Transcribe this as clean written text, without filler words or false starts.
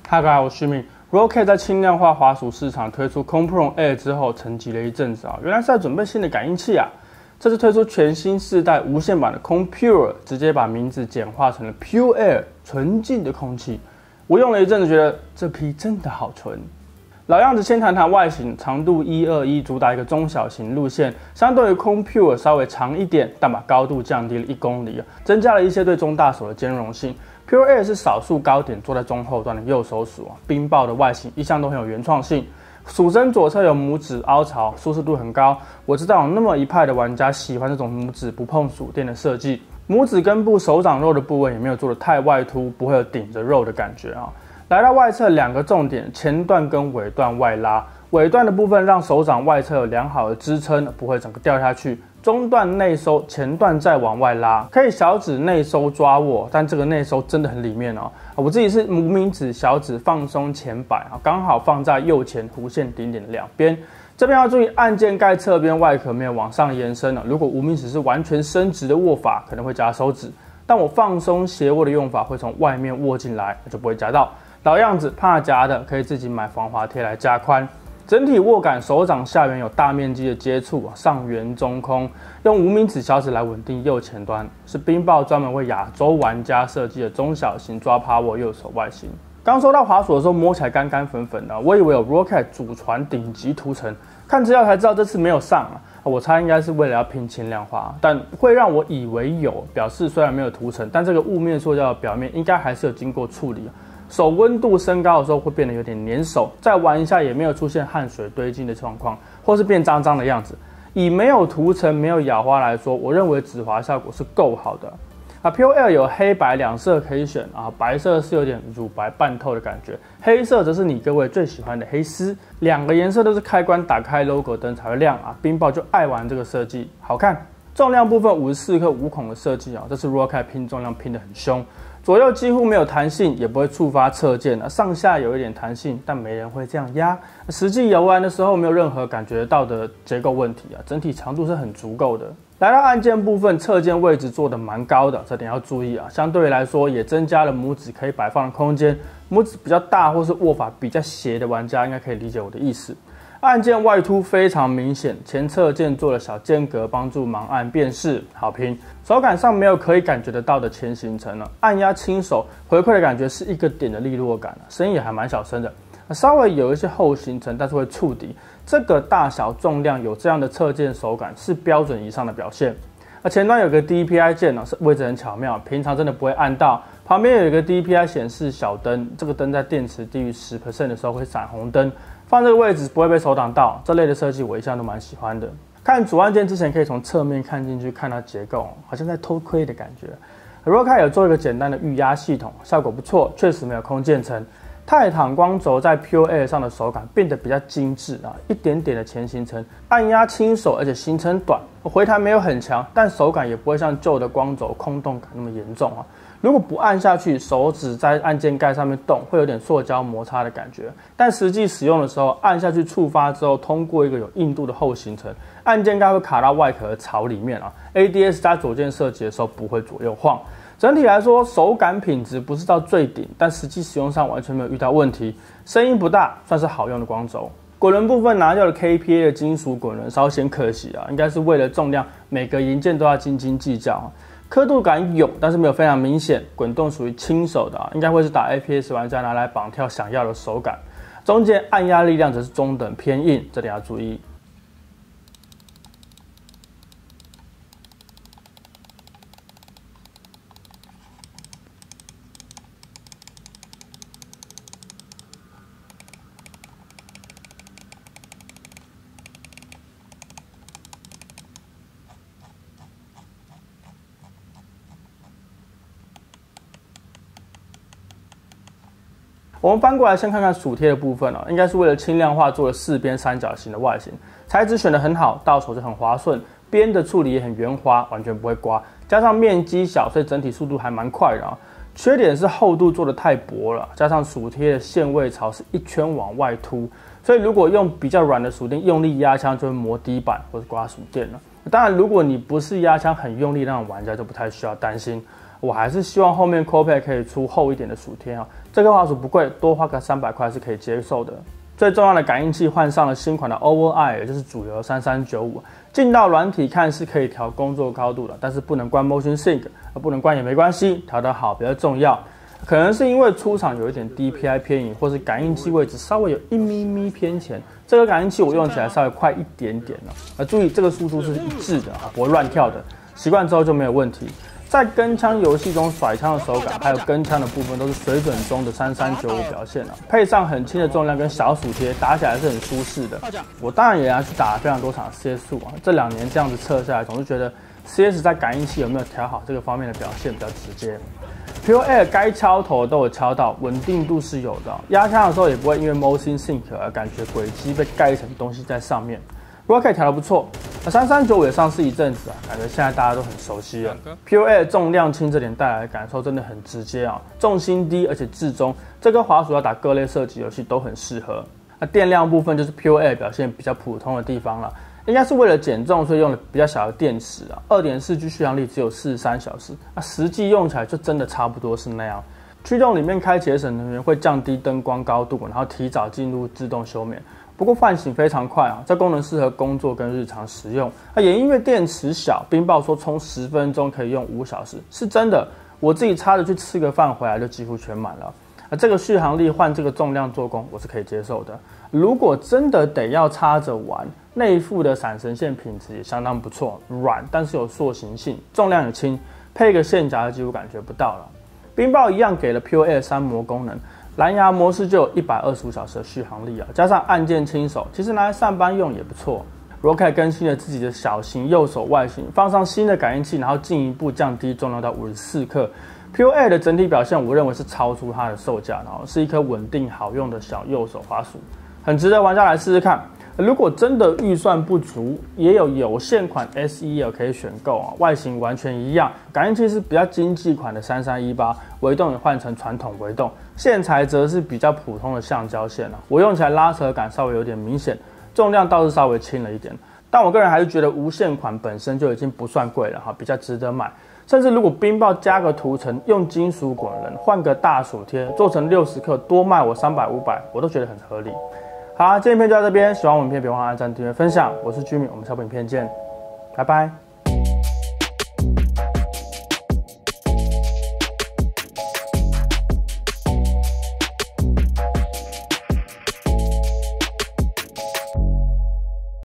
嗨，各位好，我是旭明。Roccat 在轻量化滑鼠市场推出 Chrome Air 之后，沉寂了一阵子啊，原来是在准备新的感应器啊。这次推出全新世代无线版的 Chrome Pure， 直接把名字简化成了 Pure Air， 纯净的空气。我用了一阵子，觉得这批真的好纯。老样子，先谈谈外形，长度121，主打一个中小型路线，相对于 Chrome Pure 稍微长一点，但把高度降低了1公里，增加了一些对中大手的兼容性。Pure Air 是少数高点坐在中后段的右手鼠，冰豹的外形一向都很有原创性。鼠身左侧有拇指凹槽，舒适度很高。我知道有那么一派的玩家喜欢这种拇指不碰鼠垫的设计。拇指根部手掌肉的部位也没有做得太外凸，不会有顶着肉的感觉啊。来到外侧2个重点，前段跟尾段外拉。尾段的部分让手掌外侧有良好的支撑，不会整个掉下去。中段内收，前段再往外拉，可以小指内收抓握，但这个内收真的很里面哦。我自己是无名指、小指放松前摆啊，刚好放在右前弧线顶点的2边。这边要注意按键盖侧边外壳没有往上延伸了。如果无名指是完全伸直的握法，可能会夹手指，但我放松斜握的用法会从外面握进来，就不会夹到。老样子，怕夹的可以自己买防滑贴来加宽。整体握感，手掌下缘有大面积的接触，上圆中空，用无名指、小指来稳定右前端，是冰豹专门为亚洲玩家设计的中小型抓趴握右手外形。刚收到滑鼠的时候，摸起来干干粉粉的，我以为有 Roccat 祖传顶级涂层，看资料才知道这次没有上啊。我猜应该是为了要拼轻量化，但会让我以为有，表示虽然没有涂层，但这个雾面塑胶的表面应该还是有经过处理。手温度升高的时候会变得有点黏手，再玩一下也没有出现汗水堆积的状况，或是变脏脏的样子。以没有涂层、没有咬花来说，我认为指滑效果是够好的。Pure Air 有黑白2色可以选啊，白色是有点乳白半透的感觉，黑色则是你各位最喜欢的黑丝。2个颜色都是开关打开 logo 灯才会亮啊，冰豹就爱玩这个设计，好看。重量部分54克5孔的设计啊，这次 Roccat 拼重量拼得很凶。左右几乎没有弹性，也不会触发侧键，上下有一点弹性，但没人会这样压。实际游玩的时候没有任何感觉到的结构问题啊，整体长度是很足够的。来到按键部分，侧键位置做得蛮高的，这点要注意啊。相对来说也增加了拇指可以摆放的空间，拇指比较大或是握法比较斜的玩家应该可以理解我的意思。按键外凸非常明显，前侧键做了小间隔，帮助盲按辨识，好拼。手感上没有可以感觉得到的前行程了，按压轻手，回馈的感觉是一个点的利落感，声音也还蛮小声的，稍微有一些后行程，但是会触底。这个大小重量有这样的侧键手感是标准以上的表现。前端有个 DPI 键是位置很巧妙，平常真的不会按到。旁边有一个 DPI 显示小灯，这个灯在电池低于 10% 的时候会闪红灯。放这个位置不会被手挡到，这类的设计我一向都蛮喜欢的。看主按键之前可以从侧面看进去，看到结构，好像在偷窥的感觉。Roccat 有做一个简单的预压系统，效果不错，确实没有空键层。泰坦光轴在 Pure Air 上的手感变得比较精致啊，一点点的前行程，按压轻手，而且行程短，回弹没有很强，但手感也不会像旧的光轴空洞感那么严重啊。如果不按下去，手指在按键盖上面动，会有点塑胶摩擦的感觉。但实际使用的时候，按下去触发之后，通过一个有硬度的后行程，按键盖会卡到外壳的槽里面啊。ADS 加左键设计的时候不会左右晃。整体来说，手感品质不是到最顶，但实际使用上完全没有遇到问题。声音不大，算是好用的光轴。滚轮部分拿掉了 KPA 的金属滚轮，稍显可惜啊，应该是为了重量，每个零件都要斤斤计较。刻度感有，但是没有非常明显。滚动属于轻手的啊，应该会是打 APS 玩家拿来绑跳想要的手感。中间按压力量则是中等偏硬，这点要注意。我们翻过来先看看鼠贴的部分应该是为了轻量化做了4边三角形的外形，材质选得很好，到手就很滑顺，边的处理也很圆滑，完全不会刮，加上面积小，所以整体速度还蛮快的啊。缺点是厚度做得太薄了，加上鼠贴的限位槽是一圈往外凸，所以如果用比较软的鼠垫用力压枪，就会磨底板或是刮鼠垫了。当然，如果你不是压枪很用力那种玩家，就不太需要担心。 我还是希望后面 Coolpad 可以出厚一点的鼠贴啊。这颗滑鼠不贵，多花个300块是可以接受的。最重要的感应器换上了新款的 OverEye， 也就是主流3395。进到软体看是可以调工作高度的，但是不能关 Motion Sync， 不能关也没关系，调得好比较重要。可能是因为出厂有一点 DPI 偏移，或是感应器位置稍微有1咪咪偏前，这个感应器我用起来稍微快一点点了。注意这个速度是一致的，不会乱跳的，习惯之后就没有问题。在跟枪游戏中甩枪的手感，还有跟枪的部分都是水准中的3395表现配上很轻的重量跟小鼠贴，打起来是很舒适的。我当然也要去打非常多场 CS 这2年这样子测下来，总是觉得 CS 在感应器有没有调好这个方面的表现比较直接。Pure Air 该敲头都有敲到，稳定度是有的，压枪的时候也不会因为 Motion Sync 而感觉轨迹被盖一层东西在上面。Rocket 调得不错，3395也上市一阵子感觉现在大家都很熟悉了。Pure Air 重量轻这点带来的感受真的很直接重心低而且至中，这颗滑鼠要打各类射击游戏都很适合。电量部分就是 Pure Air 表现比较普通的地方了，应该是为了减重，所以用了比较小的电池2.4G 续航力只有43小时，实际用起来就真的差不多是那样。驱动里面开节省能源，会降低灯光高度，然后提早进入自动休眠。不过唤醒非常快这功能适合工作跟日常使用。也因为电池小，冰豹说充10分钟可以用5小时，是真的。我自己插着去吃个饭回来就几乎全满了。这个续航力换这个重量做工，我是可以接受的。如果真的得要插着玩，内附的闪神线品质也相当不错，软但是有塑形性，重量也轻，配个线夹几乎感觉不到了。冰豹一样给了 Pure Air 3模功能。蓝牙模式就有125小时的续航力加上按键轻手，其实拿来上班用也不错。Rocket 更新了自己的小型右手外形，放上新的感应器，然后进一步降低重量到54克。Pure Air 的整体表现，我认为是超出它的售价，然后是一颗稳定好用的小右手滑鼠，很值得玩家来试试看。如果真的预算不足，也有线款 SE 可以选购外形完全一样，感应器是比较经济款的3318，微动也换成传统微动，线材则是比较普通的橡胶线我用起来拉扯感稍微有点明显，重量倒是稍微轻了一点，但我个人还是觉得无线款本身就已经不算贵了比较值得买。甚至如果冰豹加个涂层，用金属滚轮换个大鼠贴，做成60克，多卖我300、500，我都觉得很合理。好，今天影片就到这边，喜欢我影片别忘了按赞、订阅、分享。我是Jimmy，我们下部影片见，拜拜。